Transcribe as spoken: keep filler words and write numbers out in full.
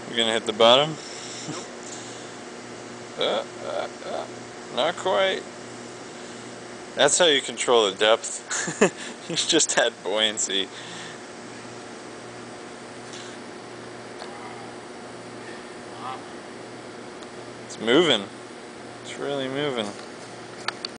You're gonna hit the bottom? Nope. Uh, uh, uh, not quite. That's how you control the depth. You just had buoyancy. It's moving. It's really moving.